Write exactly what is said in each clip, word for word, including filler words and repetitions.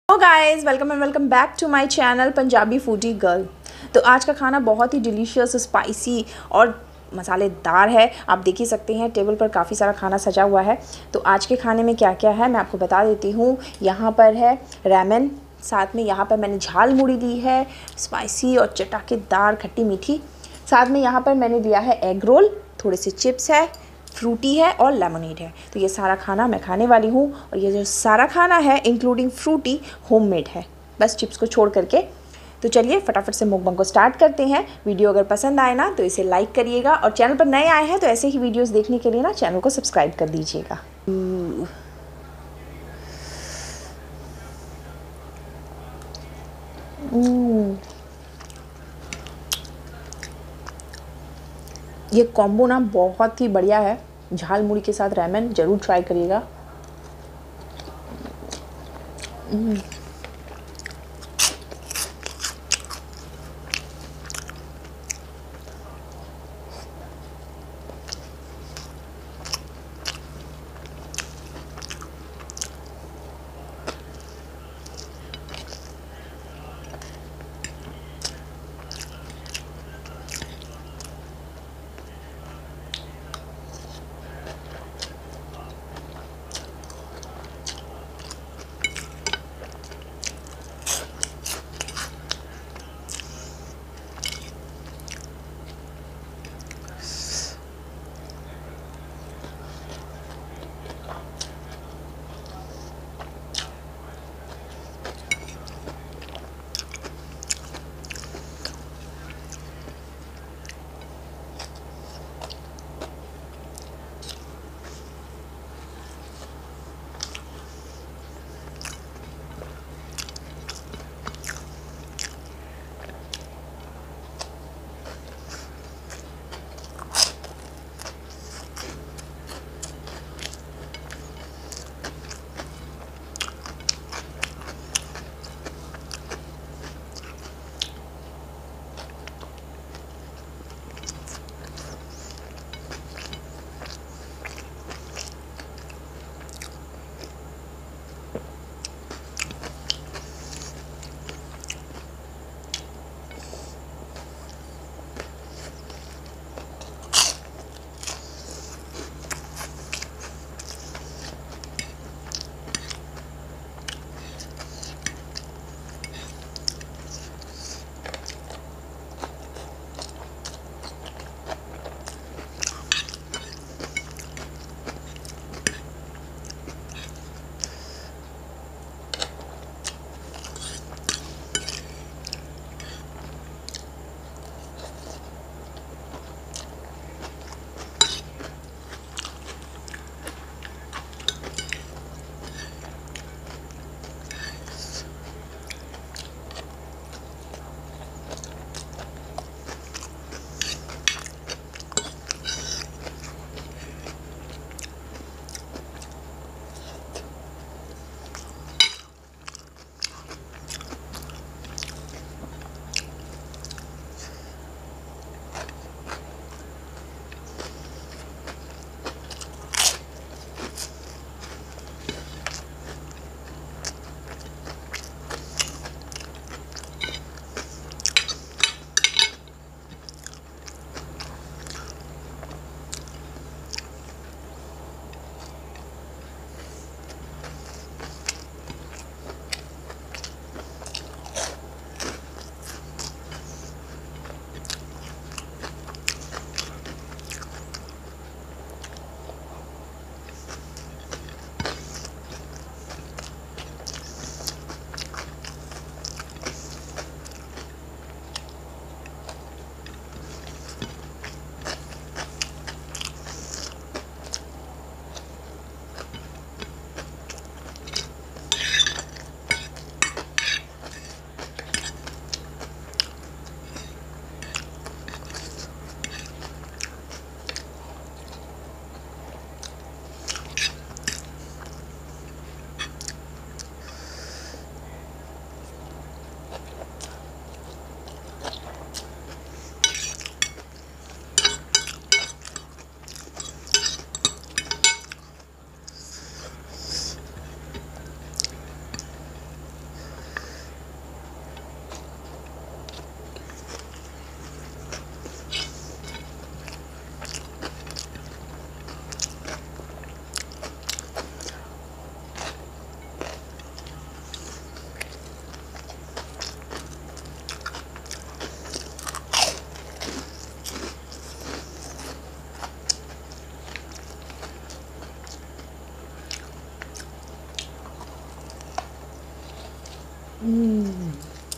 Hello guys, welcome and welcome back to my channel Punjabi foodie girl. तो आज का खाना बहुत ही डिलीशियस, स्पाइसी और मसालेदार है। आप देख ही सकते हैं टेबल पर काफ़ी सारा खाना सजा हुआ है। तो आज के खाने में क्या क्या है मैं आपको बता देती हूँ। यहाँ पर है रैमेन, साथ में यहाँ पर मैंने झाल मुड़ी ली है, स्पाइसी और चटाकेदार खट्टी मीठी। साथ में यहाँ पर मैंने लिया है एग रोल, थोड़े से चिप्स है, फ्रूटी है और लेमनेड है। तो ये सारा खाना मैं खाने वाली हूँ और ये जो सारा खाना है इंक्लूडिंग फ्रूटी होममेड है, बस चिप्स को छोड़ करके। तो चलिए फटाफट से मुकबंग को स्टार्ट करते हैं। वीडियो अगर पसंद आए ना तो इसे लाइक करिएगा और चैनल पर नए आए हैं तो ऐसे ही वीडियोस देखने के लिए ना चैनल को सब्सक्राइब कर दीजिएगा। ये कॉम्बो ना बहुत ही बढ़िया है। झाल मुड़ी के साथ रैमेन ज़रूर ट्राई करिएगा। हम्म।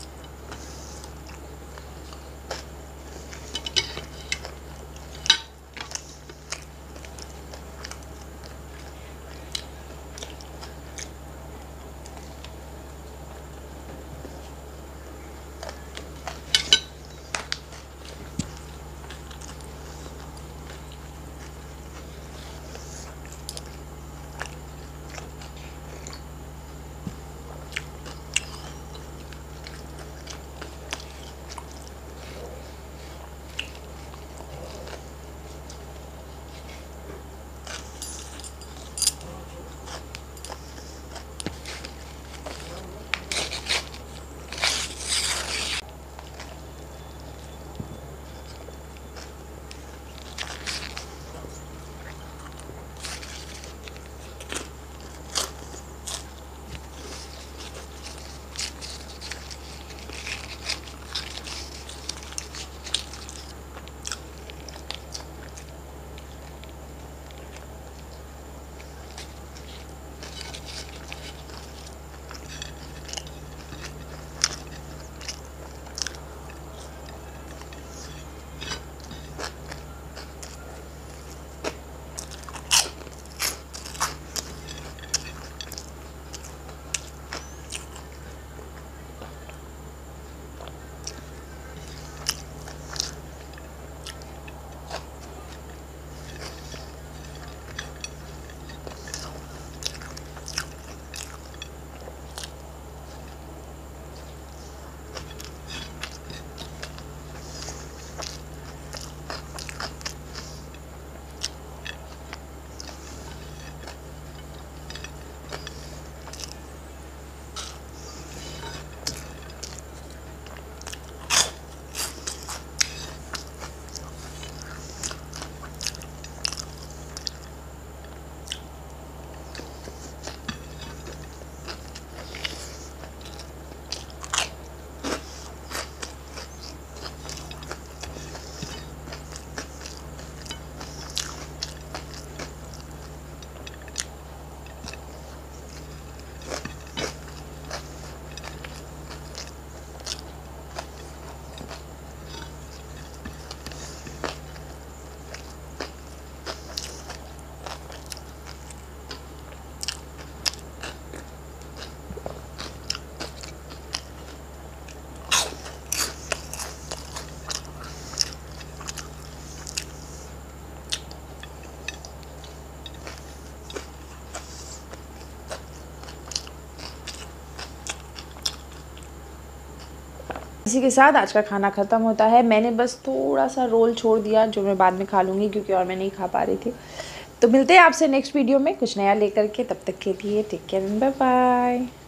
इसी के साथ आज का खाना ख़त्म होता है। मैंने बस थोड़ा सा रोल छोड़ दिया जो मैं बाद में खा लूँगी, क्योंकि और मैं नहीं खा पा रही थी। तो मिलते हैं आपसे नेक्स्ट वीडियो में कुछ नया लेकर के, तब तक के लिए take care and bye bye.